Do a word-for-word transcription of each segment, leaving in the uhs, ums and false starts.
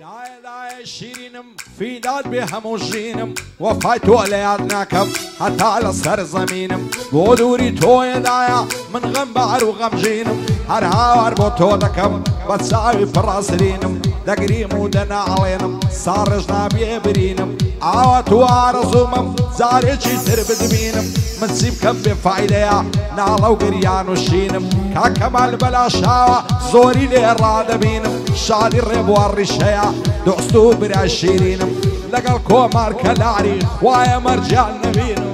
داي داي شيرينم في داد بهم وجينم وفايتو ليادناكم حتى على سر زمينم بودوري توي دايا من غم بعر وغم جينم هرهاور بوتو دكم بتساوي فراسرينم دقريم ودنا علينم صارجنا بيبرينم عوات وارزومم زاري تشيتر بدبينم منسيب كم بفايدة نالو قريان وشينم كاكمال بلا شاوة زوري لي الرادة بينم شادي الرب والرشايا دوستو برا شيرينم لقى الكومار كلاري خوايا مرجال نبينم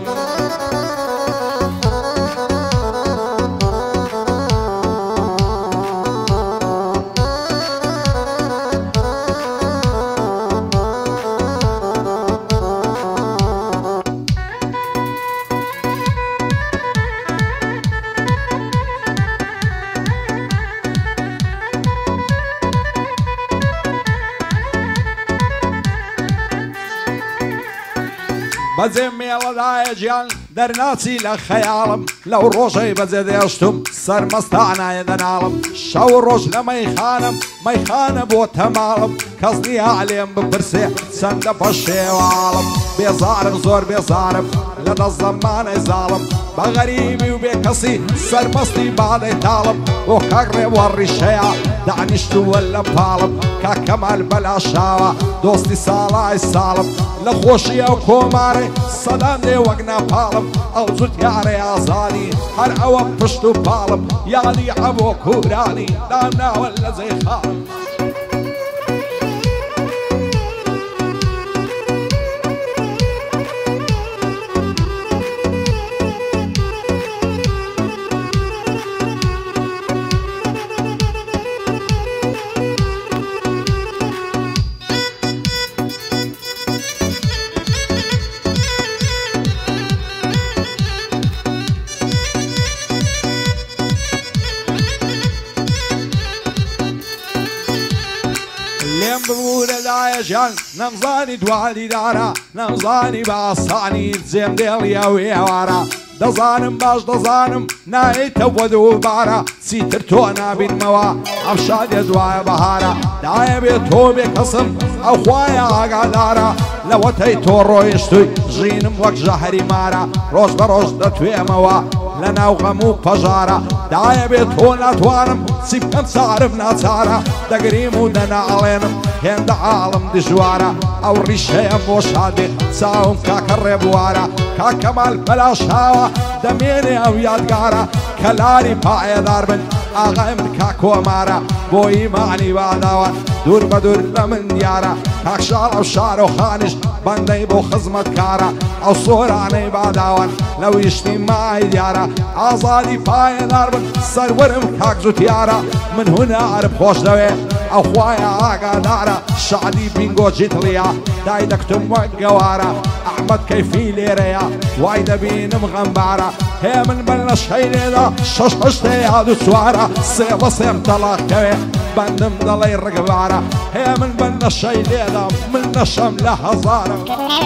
بزم يلا جيان درناسي لخيالم لو روجي بزديشتم سر مستعنا يدنالم شو روج لما يخانم ما يخانم بوتمالم كصني عليهم ببرسي سند بشي وعالم بيظارم زور بيظارم لدى الزمان يظالم بغريبي وبيكسي سر مصلي بعد يطالب وكاقرب والرشايا دعنشتو ولا بالم كاكمال بلا شاوة دوستي صالاي سالم لخوشي او كوماري صدام دي وقنا بالم او زوت ياري ازاني هر او بشتو بالم يعني عبو كوراني دامنا ولا زي خالم بقول لا يجان نمزاني دوالي دارا نمزاني باصاني زين ديليا ويوارا دزانم باش دزانم نايت ودو بارا سيتر تونا بين موا عفشاد يزوايا بهارا دايا بيتو بكسم او خوايا قادارا لو تيتو رويشتوي جينم وك جهري مارا روش بروش دتوي موا لنا وغمو بجارة دايا بيتو ناتوانم سيبكم صارف ناتسارا دقريم ودنا علينم هند عالم دجوارا او ريشيم وشادي ساهم كاكر بوارا كاكمال بلا شاوة دميني او يادقارا كلاري باعي داربن آغاي من كاكو مارا بوي معني باداوان دور بدور لمن ديارا كاك شار او شار وخانش بندي بو خزمت كارا او صوراني باداوان لو يشتي معي ديارا آزادي باعي داربن سرورم كاك زوتيارا من هنا عرب خوش دوي او خوايا آقا دارا شعدي بينغو جيتليا داي دكتم وقوارا احمد كيفي ليريا وايدا بينم غنبارا هي من بلش هيدا شش هشتي هادو سوارا سيبا سيم طلاق كوي بندم دلي رقبارا هي من بلش هيدا من نشم لهزارا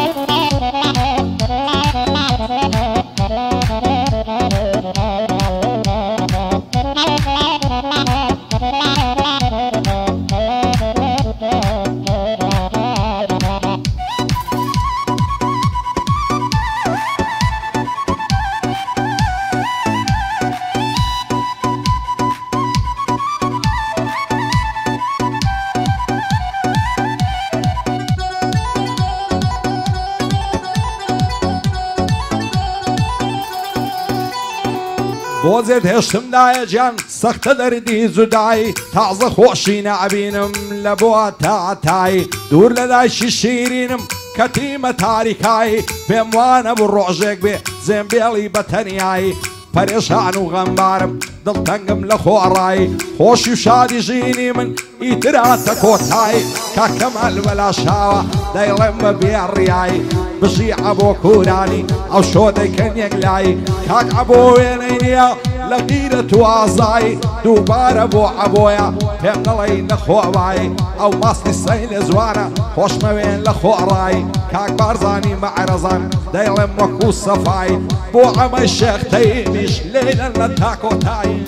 بوزيد هشتم داي جان سخت دردي زداي تعز خوشي نعبينم لبوا تاعتاي دور لداي شيرينم كتيمة تاريكاي بموانا بالرعجك بي زين بيلي بتنياي پریشان و غمبارم دل تنگم لخو عراي خوشي وشادي جيني من إدراتا كوتاي كاكمال ولا شاوة دايلم بيرياي بشي عبو كوراني او شودي كن يقلاي كاك عبو وينينيا لغيرة وازاي دوبار ابو عبويا فهم نلي لخو عواي او ماسلي سين زوانا خوش موين لخو عراي كاك بارزاني مع رزان دايلم وكو صفاي بو عمي الشيخ تيميش ليلة نتاكو تاي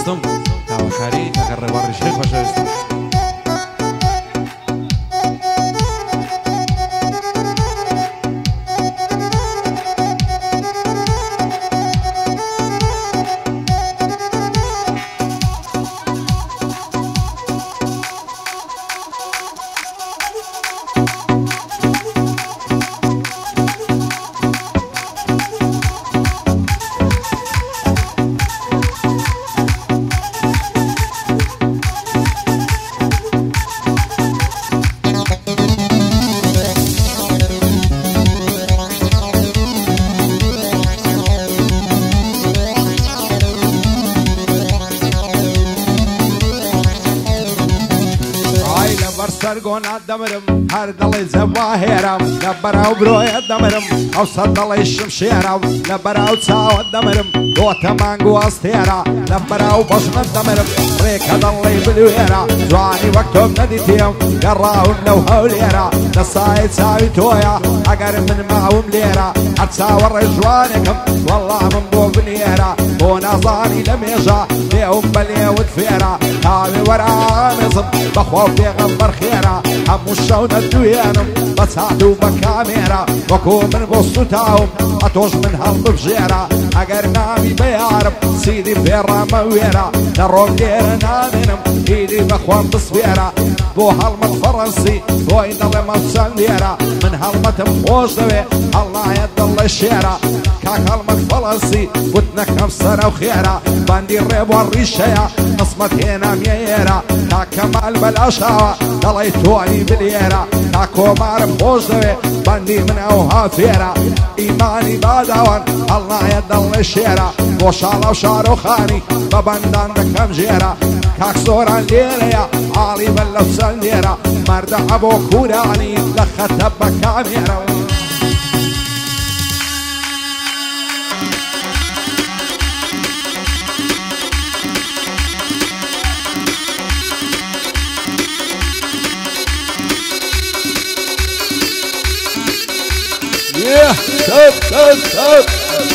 خۆشەویستم تاوەکاری کاکە ڕێباڕیشەی خۆشەویستم سەرگۆنا دەمرم هەر دڵی جەواهێرم لە بەراو برۆیە دەمرم ئەو سەر دڵی شمشێرە لە بەراو چاوە دەمرم دۆتە مانگ و ئەستێرە لە بەراو بەشنە دەمرم ڕێکە دڵی بلوێرە جوانی وەک تۆم نەدیتیم گەڕاون لەو هەولێرە لە سایە چاوی تۆیە ئەگەر من ماوم لێرە هەر چاوەڕێ جوانێکم وەڵا من بۆ بنێرە بۆ نازانی لە مێژە لێوم بە لێوت فێرە تاوێ وەرامێزم بەخوا پێغەمبەر خێرە هەموو شەو نەدوێنم بە چات و بە کامێرە وەکۆ من بۆ سوتاوم ئەتۆش من هەڵ ببژێرە ئەگەر ناوی بەیارم سیدی پێڕامە وێرە لە ڕۆم لێرە نامێنم هیدی بەخوام بسوێرە بۆ هەڵمەت فەڕەنسی بۆی دەڵێ مەچەند لێرە من هەڵمەتم خۆش دەوێ هەڵنایەت دڵی شێرە کاک هەڵمەت فەڵەنسی وت نەکەم سەرە و خێرە باندی ڕێبوار ڕیشەیە قسمەت هێنامیە ئێرە کاک کەمال بەلاشاوە دەڵی تۆنی بلێرە کاک کۆمارم خۆش دەوێ باندی من ئەوها فێرە ئیمانی باداوان هەڵنایەت دڵی شێرە بۆ شاڵە و شارۆخانی بە بەندان دەکەم ژێرە کاک سۆران لێرەیە ئاڵی بەل لەو چەند لێرە مەردە ئەبۆ کوورانی لە خەتە بە کامێرە Yeah, stop, stop, stop.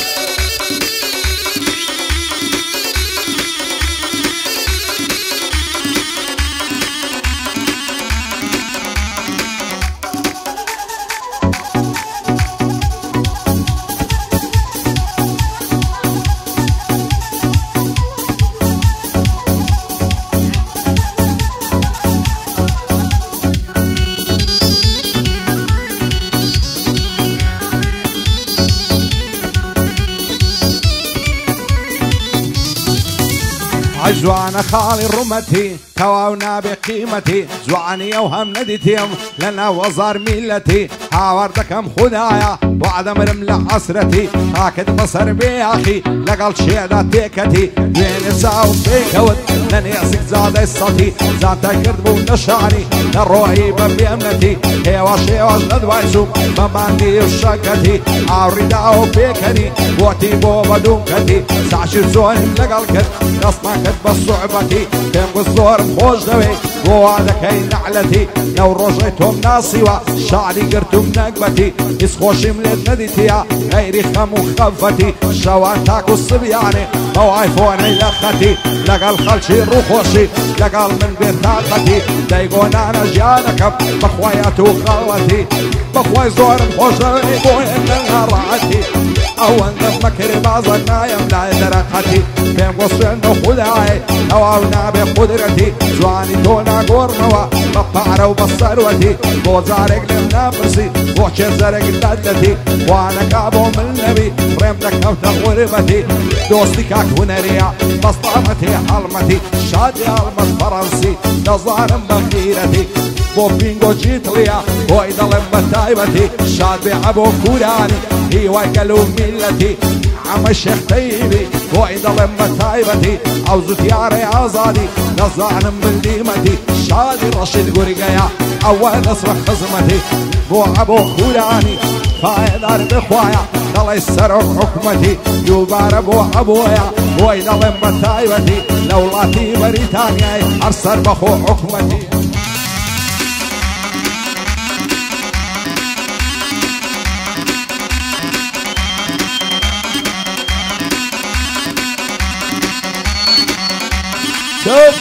جوانە خاڵی ڕوومەتی تەواو نابێ قیمەتی جوانی ئەو هەم نەدیتیم لەنا وەزار میلەتی هاوار دەکەم خودایە وعدەمرم لە حەسرەتی تاکت بەسەر بێیاخی لەگەڵ شێدا تێکەتی دوێنێ چاو پێکەوت لە نێزیک زادەی سەتی زاتە کرد بوو نەشانی لە ڕۆیی بە بێمنەتی هێوا شێواش لە دوای چوو بە باندی و شەکەتی ئاوریدا و پێکەنی بۆتی بۆ بەدووکەتی ساشر زۆرم لەگەڵ کرد دەستمان کرد بە سوعبەتی پێم گوت زۆرم خۆش دەوێ بۆ وا دەکەی نەعلەتی لەو ڕۆژەی تۆم ناسیوە شعری گرتوم نەکبەتی هیچ خۆشیم لێت نەدیتیە غەیری خەم و خەفەتی شەوان تاک و سبیانێ بەو ئایفۆنەی لە خەتی لەگەڵ خەڵکی ڕووخۆشی لەگەڵ من بێت تاقەتی دەیگۆنانە ژیانەکەم بەخوایەت و خەڵەتی بەخوای زۆرم خۆش دەوێ بۆیە نەڕەعەتی ئەوەندە مەکرێ بازەک نایم لای دەرەقەتی پێم بۆ سوێن بە خودای ئەواو نابێ قودرەتی جوانی تۆ ناگۆڕمەوە بە پارە و بە سەروەتی بۆ جارێک لێم ناپرسی بۆ چێ زەرێک دەدەتی وانەکا بۆ من نەبی ڕێم دەکەوتە غوربەتی دۆستی کاک هونەریە بەستامەتی هەڵمەتی شادی هەڵمەت فەڕەنسی دەزانم بە غیرەتی بۆ پینگۆ جیتڵیە بۆی دەڵێم بە تایبەتی شاد بێ ئەبۆ کوورانی هیوای گەل و میلەتی ئەمە شێخ تەیبی بۆی دەڵێم بە تایبەتی ئەو زوتیارەی ئازادی دەزانم بندیمەتی شادی ڕەشید گورگەیە ئەوە دەسرە خزمەتی بۆ ئەبۆ کوورانی پایدار بخوایە دەڵێ سەر و حکومەتی دووبارە بۆ ئەبۆیە بۆی دەڵێم بە تایبەتی لە وڵاتی بەریتانیای هەر سەر بەخۆ حکومەتی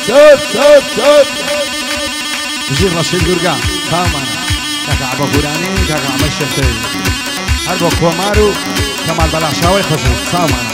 سب سب سب ژیر ڕەشید گورگا چاومانە کاکە عەبە گورانی کاکە عەمەی شێختەوی هەر بۆ کۆمار و کەمال بەلاشاوی خۆشەویست چاومانە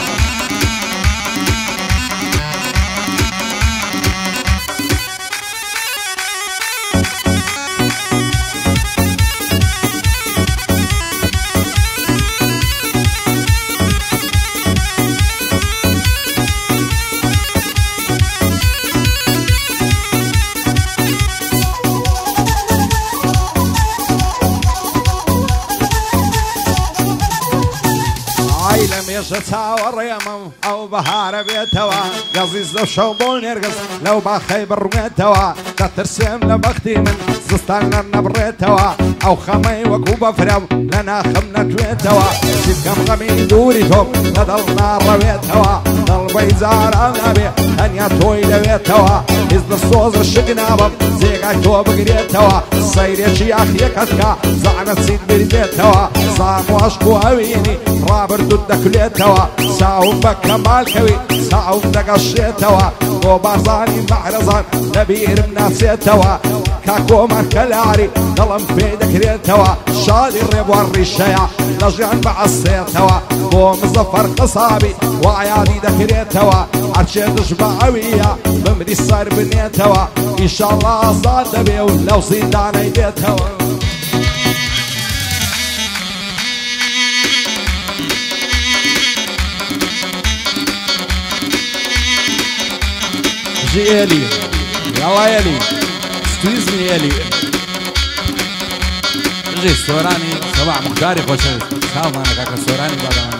مێژە چاوەڕێمەم ئەو بەهارە بێتەوە گەزیز لەو شەو بۆ نێرگەز لەو باخەی بڕوێتەوە دەترسێم لە بەختی من زستان لەر نەبڕێتەوە ئەو خەمەی وەکوو بەفرە لە ناخەم نەتوێتەوە چیکەم غەمی دووری تۆم لە دڵ ناڕەوێتەوە دڵبەی جاران نابێ تەنیا تۆی دەوێتەوە هیچ لە سۆزە شک نابم جێگای تۆ بگرێتەوە سەیرێکی یاخیەکەت کە زانە چیت بریتێتەوە ساموەشک و ئەوینی ڕابردوت دەکولێتەوە چاوم بە کەمالکەوی چاوم دەگەشێتەوە بۆ بازانی بەحرەزان لەبیرم ناچێتەوە کاکۆمەر کەلاری دڵم پێی دەکرێتەوە شادی ڕێبوار ڕیشەیە لە ژیان بەعەسێتەوە بۆ مزەفەر قسابی وایادی دەکرێتەوە هەرچێ دژ بە ئەویە بمری سەر بنێتەوە ئیشەڵڵا ئازاد دەبێ و لەو زیندانەی بێتەوە ئێلی یاڵا ئێلی ستویزمی ئێلی ژی سۆرانی سەباع موختاری خۆشەویست چاومانە کاکە سۆرانی بادەوان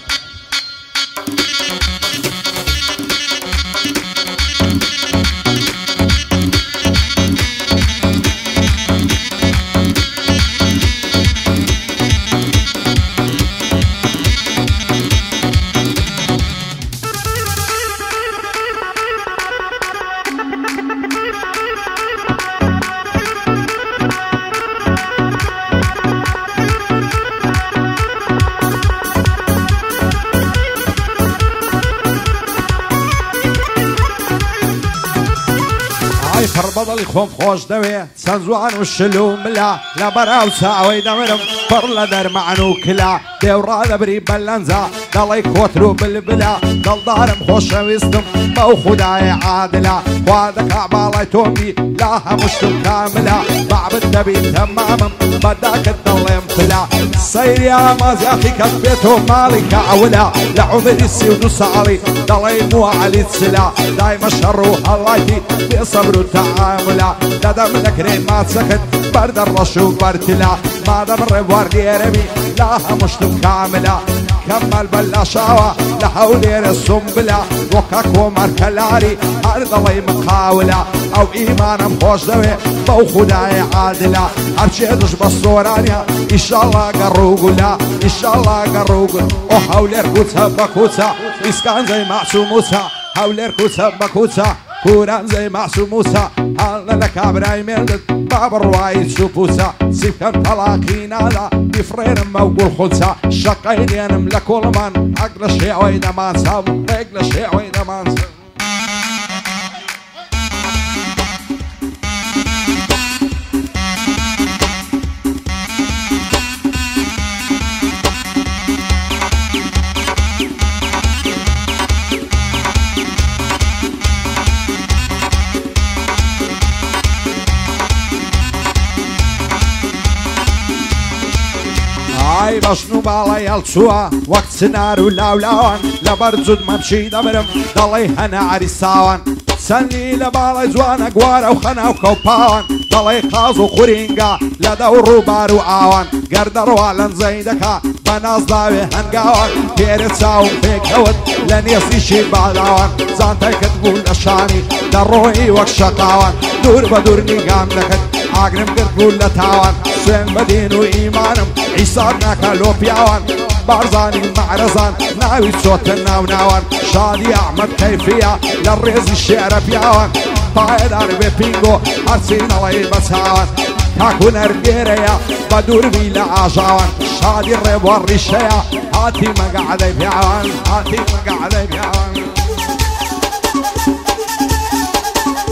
بەڵی خۆم خۆش دەوێ چەند جوان و شل و ملا لە بەراو چاوەی دەمرم پڕ لە دەرمەعن و کلا دێوڕا دەبری بەلەنجا دەڵی کۆتر و بلبلا دڵدارم خۆشەویستم بەو خودایە عادلا خوا دەکا باڵای تۆمی لا هەمووشتم کاملا بەعبد دەبی تەمامم بەداکت دەڵێم پلا سەیری ئامازیاخی کەس بێت و ماڵی کەعولا لە عومری سی و دو ساڵی دەڵی موعەلی چلا دایمە شەڕ و هەڵایتی بێ سەبر و تەعاملا دەدەم لەکرێ ماچەکەت بەردە ڕەش و بەرتلا مادەم ڕێبوار لێرەبی لا هەمووشتم کاملا کەمەل بەلاشاوە لە هەولێرە سومبلا وەکە کۆمەر کەلاری هەر دەڵی مقاولا ئەو ئیمانم خۆش دەوێ بەو خودایە عادلا هەرچێ دژ بە سۆرانیا ئیشەڵڵا گەڕووگولا ئیشەڵڵا گەڕووگل ئۆ هەولێر کوچە بە کوچە ئیسکانجەی مەعسووموچە هەولێر کوچە بە کوچە کورانجەی مەعسووموچە هەڵە لە کابرای مێردت با بڕوایی سوپوچە سیبکەم تەڵاقی نادا بیفڕێنم ئەو گوڵ خۆچە شەقەی دێنم لە کۆڵمان حەق لە شێوەی دەمانچەم ڕێک لە شێوەی دەمانچە ئای بەشن و باڵای هەڵچووە وەک چنار و لاولاوان لەبەر جود مەمشی دەبرم دەڵێ هەنە عریساوان چەندی لە باڵای جوانە گوارە و خەناو کەوپاوان دەڵێ قاز و خوورینگا لە دەو ڕووبار و ئاوان گەردەڕوا لەنجەی دەکا بە نازداوێ هەنگاوان پێرە چاوم پێکەوت لە نێسیشی باڵاوان جانتەکەت بوو لە شانی دەڕۆی وەک شەقاوان دوور بە دوور نیگام دەکەت ئاگرم کرد بوو لە تاوان سوێن بەدین و ئیمانم عیساب ناکە لۆ پیاوان بارزانی مەعرەزان ناوی چۆتە ناو ناوان شادی ئەحمەد کەیفیە لە ڕێزی شێرە پیاوان پایەدار بێ پینگۆ هەرچی نەڵێی بە چاوان کاکو نەرگێرەیە بە دووربی لە ئاژاوان شادی ڕێبوار ڕیشەیە هاتی مەگەعدەی پیاوان هاتی مەگەعدەی پیاوان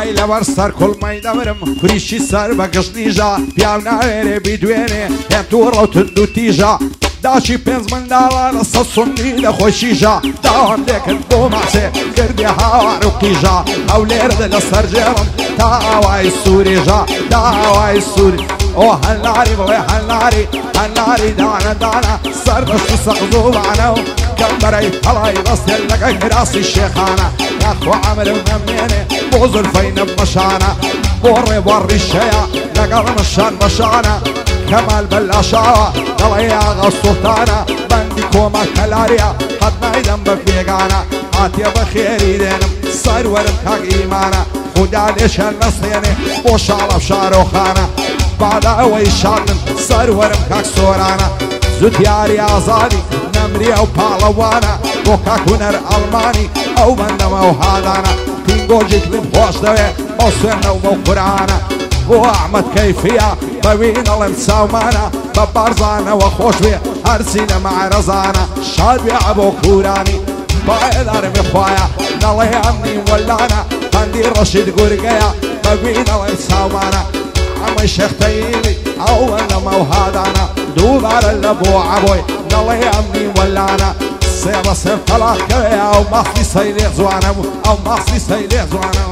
ئای لەبەر سەر کوڵمەی دەبرم کوریشی سەر بە گشت نیژە پیاو ناوێرێ بیدوێنێ هێت و ڕەوتند و تیژە داچی پێنج منداڵانە سەد سوندی لە خۆشیژە داوام لێکرد بۆ ماسێ کردێ هاوار و قیژە ئەو لێرە لە سەر جێڕم تا ئاوای سووریژە تا ئاوای سووری ئۆ هەناری بڵێ هەناری هەناری دانە دانە سەر بەست و سەقزوڵانە و کەمبەرەی هەڵای ڕستێن لەگەی کراسی شێخانە یاخوا ئەمرم نەمێنێ بۆ زولفەی نەبمەشانە بۆ ڕێبوار ڕیشەیە لەگەڵ مەشان بەشانە کەمال بەلاشاوە دەڵێ ئاغا سوڵتانە بەندی کۆمە کەلاریە قەت نایدەم بە پێگانە هاتیە بە خێری دێنم سەروەرم کاک ئیمانە خودا لێشان نەستێنێ بۆ شاڵە شارۆخانە بادا ئەوەی شاندن سەروەرم کاک سۆرانە زوتیاری ئازادی نەمری ئەو پاڵەوانە بۆ کاک هونەر ئەڵمانی ئەو بەندەمە و هادانە تینگۆجیت لێم خۆش دەوێ بۆ سوێنە و بۆ قورانە بۆ ئەحمەد کەیفیە بەوی دەڵێم چاومانە بە بارزانەوە خۆش بێ هەرچی لە مەعرەزانە شاد بێ بۆ کوورانی باێدارمێ خوایە دەڵێ ئەمنی وەلانە هەندی ڕەشید گورگەیە بەوی دەڵێم چاومانە ئەمەی شێختەیلی ئەو بەندەمە و هادانە دووبارە لە بۆ عەبۆی دەڵێ ئەمنی وەلانە سێ بە سێ فەڵاکەوێ ئەو ماخی سەیلێ جوانە بوو ئەو ماخی سەیلێ جوانە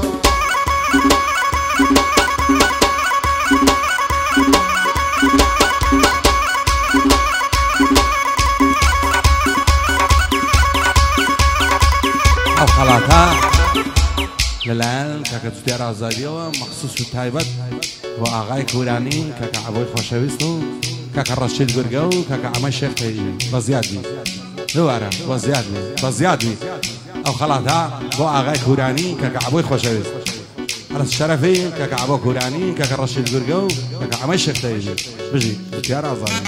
ئەو خەڵاتە لەلایەن کاکە جوتیار ئازادیەوە مەخسوس و تایبەت بۆ ئاغای کوورانی کاکە عەبۆی خۆشەویست و کاکە ڕەشید گورگە و کاکە ئەمەی شێختەیی بە زیاد بی دووارە بە زیاد بی بە زیاد بی ئەو خەڵاتە بۆ ئاغای کوورانی کاکە عەبۆی خۆشەویست عرس شەرەفی کاکە عەبۆ کوورانی کاکە ڕەشید گورگە و کاکە ئەمەی شێختەیی بژی جوتیار ئازادی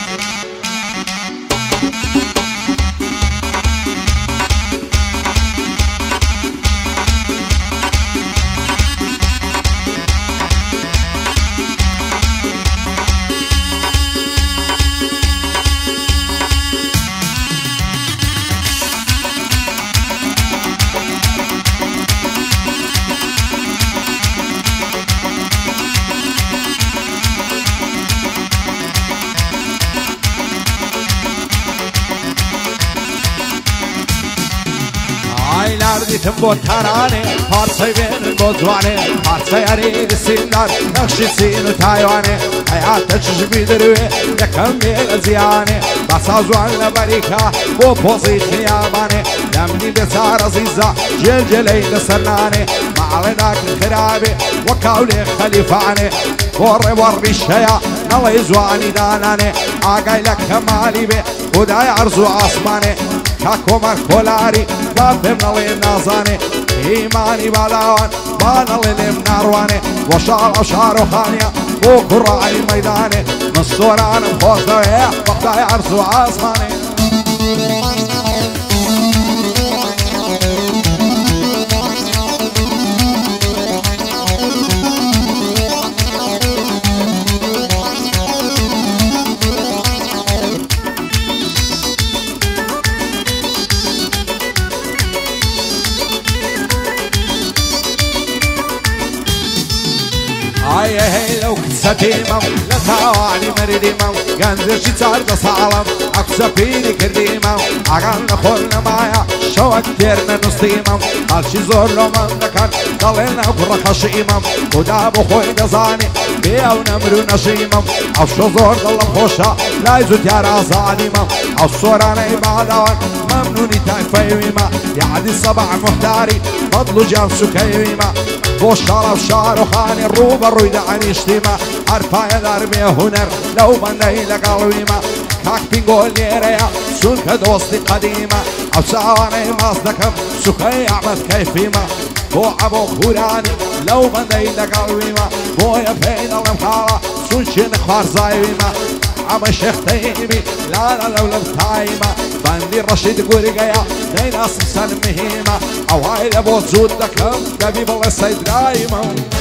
دیتم بۆ تەرانێ پارچەی بێنن بۆ جوانێ پارچەی هەرێری سیندار نەخشی چین و تایوانێ هەیاتە چژمی دروێ یەکەم بێ لە جیانێ بەسا جوان لە بەریکا بۆ پۆزی خیابانێ دەمنی بێچارە زیزە جێلجێلەی لەسەر نانێ ماڵێ ناکن خرابێ وەکاو لێ خەلیفانێ بۆ ڕێوەڕ ڕیشەیە نەڵەی جوانی دانانێ ئاگای لە کەمالی بێ خودای عەرز و ئاسمانێ کا کۆمەر کۆلاری با پێم نەڵێ نازانێ ئیمانی بالاوان با نەڵێ لێم ناڕوانێ بۆ شاڵ ئەو شارۆخانیە بۆ کوڕانی مەیدانێ من سۆرانم خۆش دەوێ بە خودای عەرز و ئاسمانێ ئایە هەی لەو کچە دیمەم لە تاوانی مردیمەم گەنجێکی چاردە ساڵم ئەکسە پیری کردیمەم ئاگان نەخۆر نەمایە شەوەک تێر نەنووسیمەم هەرچی زۆر لۆمەم دەکەن دەڵێن ئەو کوڕە خەشیمەم خوددا بۆ خۆی دەزانێ بێ ئەو نەمر و نەژیمەم ئەو شۆ زۆر دڵم خۆشە لای جوتیار ئازادیمەم ئەو سۆرانەی باداوان مەمنونی تایفەیویمە یادی سەبع موحتاری فەضڵ و جیان سوکەیویمە بۆ شاڵە و شارۆخانی ڕوو بە ڕووی دەعەنیشتیمە هەر پایەدار بێ هونەر لەو بەندەی لەگەڵویمە کاک پینگۆ لێرەیە چونکە دۆستی قەدیمە ئەو چاوانەی ماس دەکەم سوکەی ئەحمەد کەیفیمە بۆ عەبۆ کوورانی لەو بەندەی لەگەڵویمە بۆیە پێی دەڵێم خاڵە چونچین خوارزایویمە ئەمە شێختەیمی لانە لەو لەم تایمە بەندی ڕەشید گورگەیە نەیناسم سەر مهمە ئەوهای لە بۆ جوود دەکەم دەبی بڵێ سەیدرایمە